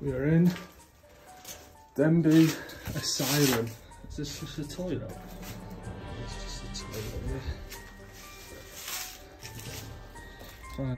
We are in Denbigh Asylum. Is this just a toilet? It's just a toilet here. Fine.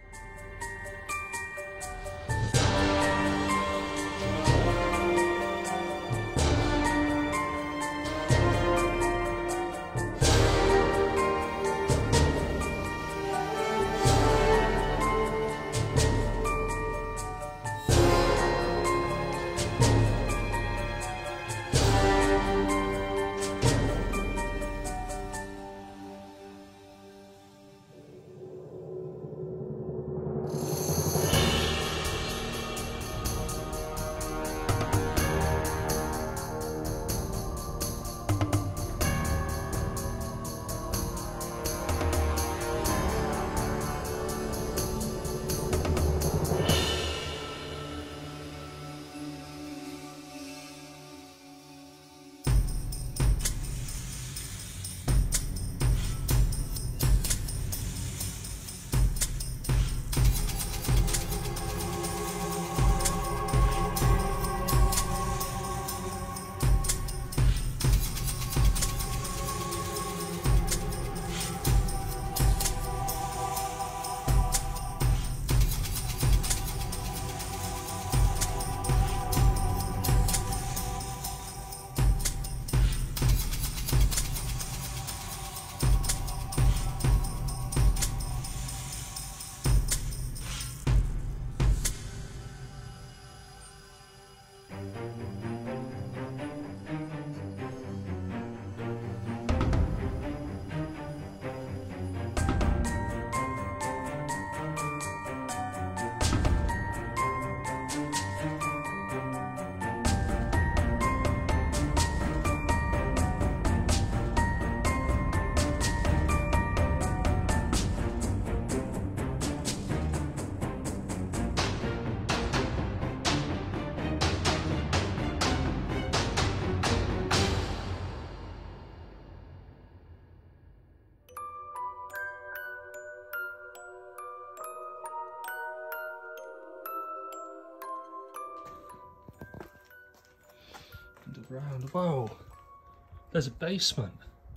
Underground. Whoa, there's a basement.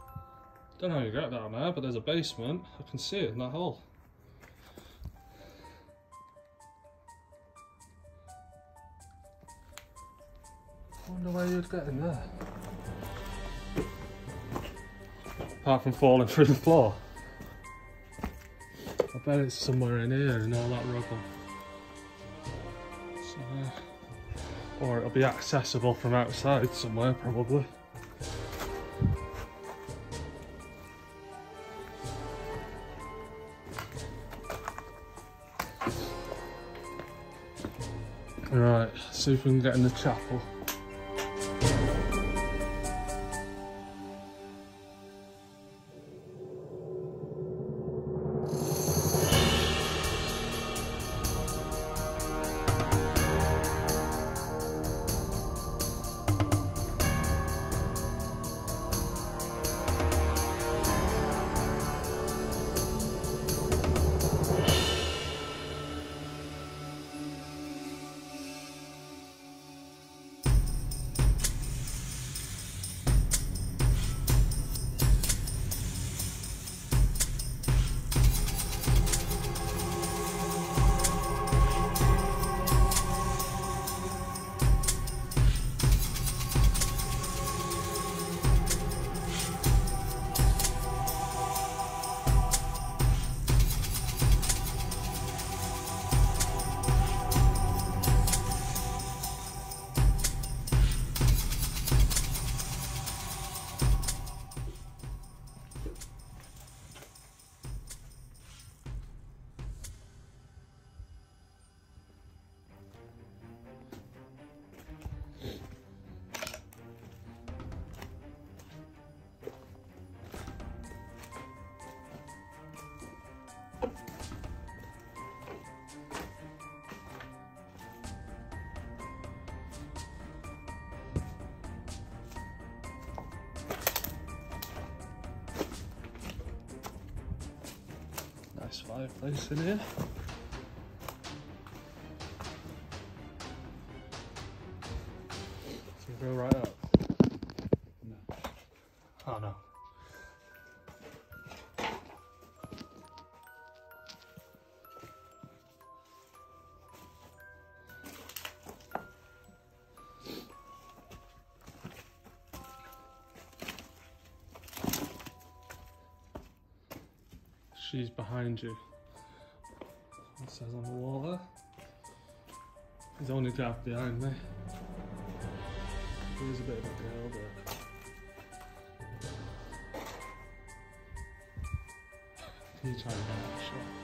Don't know how you get down there, but there's a basement. I can see it in that hole. I wonder where you'd get in there. Apart from falling through the floor. I bet it's somewhere in here and all that rubble. So, or it'll be accessible from outside somewhere, probably. Right, see if we can get in the chapel. Nice fireplace in here. Go right up. No. Oh no. She's behind you. It says on the wall there. He's only grabbed behind me. There is a bit of a girl, but can you try and get that shot?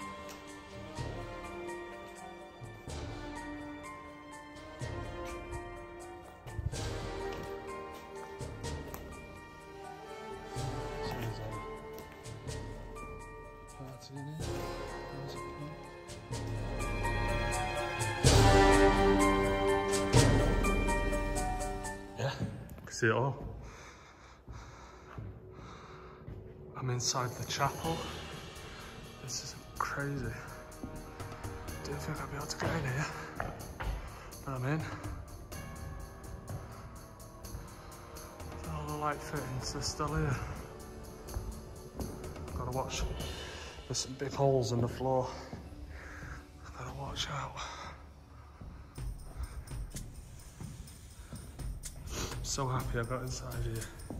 Sounds like a party in here. Where's it from? Yeah, I can see it all. I'm inside the chapel. This is crazy. Didn't think I'd be able to get in here, but I'm in. All the light fittings are still here. Gotta watch. There's some big holes in the floor. Gotta watch out. So happy I got inside here.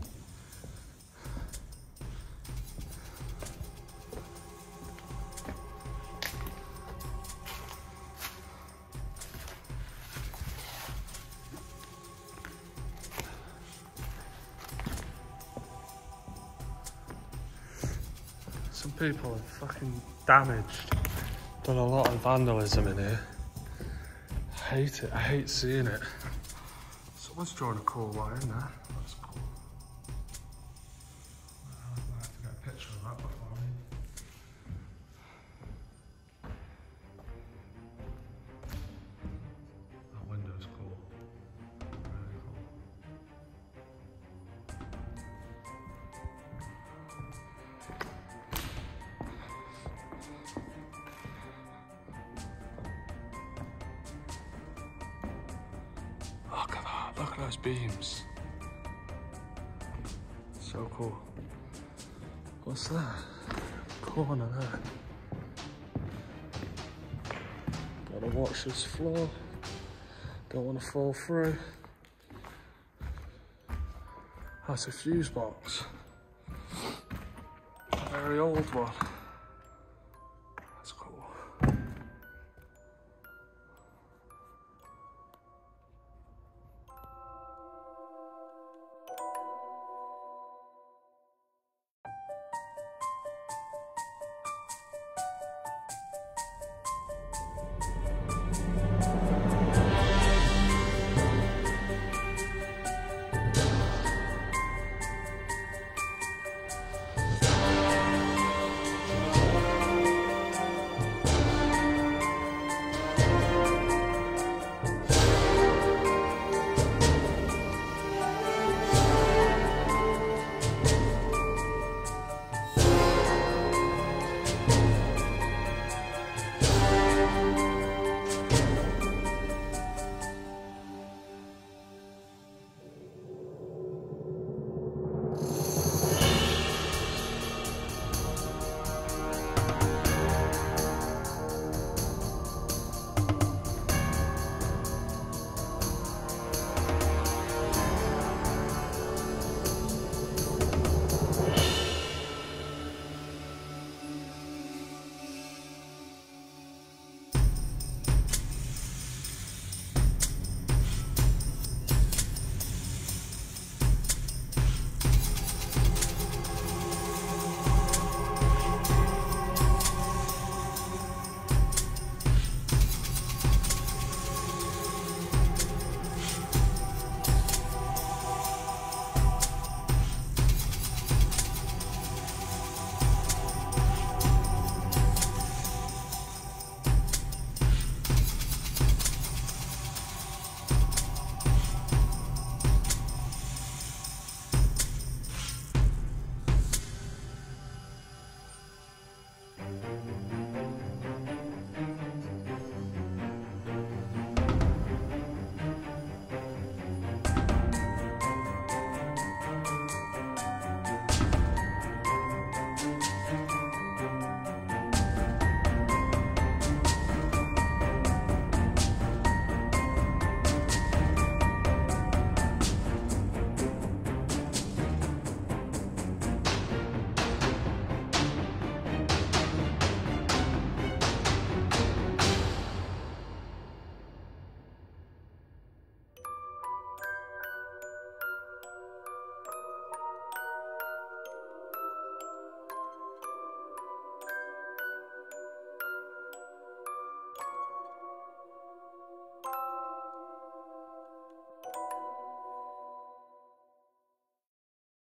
Some people are fucking damaged. Done a lot of vandalism in here. I hate it. I hate seeing it. Someone's drawing a cool line there. That's cool. I'll have to get a picture of that before me. That window's cool. Really cool. Look at that, look at those beams. So cool. What's that? Corner there. Gotta watch this floor. Don't want to fall through. That's a fuse box. A very old one.